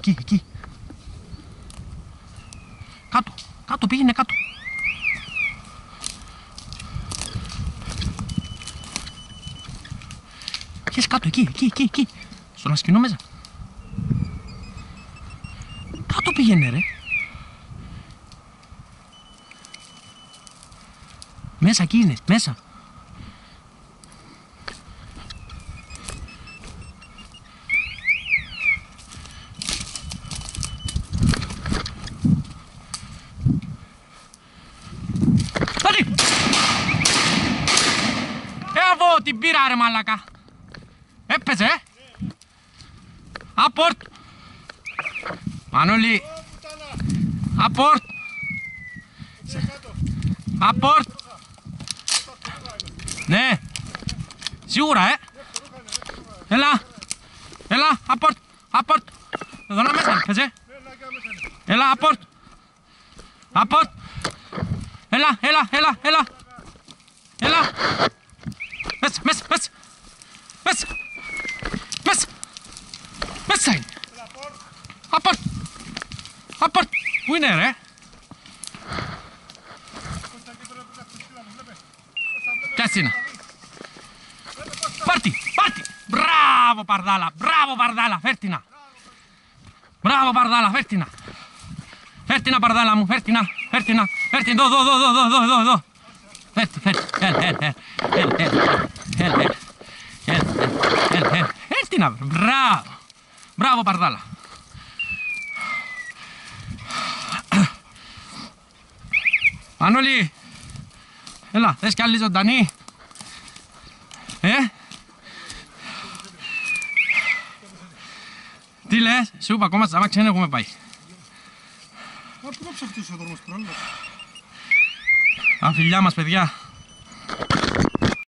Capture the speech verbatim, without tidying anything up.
εκεί, εκεί. Κάτω, κάτω, πήγαινε κάτω. Πιες κάτω, εκεί, εκεί, εκεί, εκεί. Στον ασκηνό μέσα. Κάτω πήγαινε ρε. Μέσα εκεί είναι, μέσα. Πάτη! Ε, αβώ την πήρα ρε μαλάκα. Έπαιζε, ε! Απόρτ! Μανώλη! Απόρτ! Απόρτ! Ναι! Σίγουρα, ε! Έλα! Έλα! Απόρτ! Απόρτ! Εδώ να μέσα, έπαιζε! Έλα, απόρτ! Απόρτ! Έλα, έλα, έλα, έλα! Έλα! Μέσα, μέσα, μέσα! Μέσα! Μέσα! Μέσα είναι! Απόρτ! Απόρτ! Πού είναι ρε? Κάσινα! Πάρτι! Πάρτι! Μπράβο Παρδάλα! Μπράβο Παρδάλα! Φέρτινα! Μπράβο Παρδάλα! Φέρτινα! Φέρτινα Παρδάλα μου! Φέρτινα! Φέρτινα! Φέρτινα! Δω! Δω! Δω! Δω! Δω! Δω! Δω! Φέρτι! Φέρτι! Έλ! Έλ! Έλ! Έλ! Έλ! Έλ! Έλ! Έλ! Φέρτινα! Μπράβο! Μπράβο Παρδάλα! Μανώλη! Έλα, θες κι άλλη ζωντανή? Ε? Τι λες, σου είπα ακόμα στα αμάξια δεν έχουμε πάει. Πού να ψαχτείς εδώ όμως τώρα? Τα φιλιά μας παιδιά.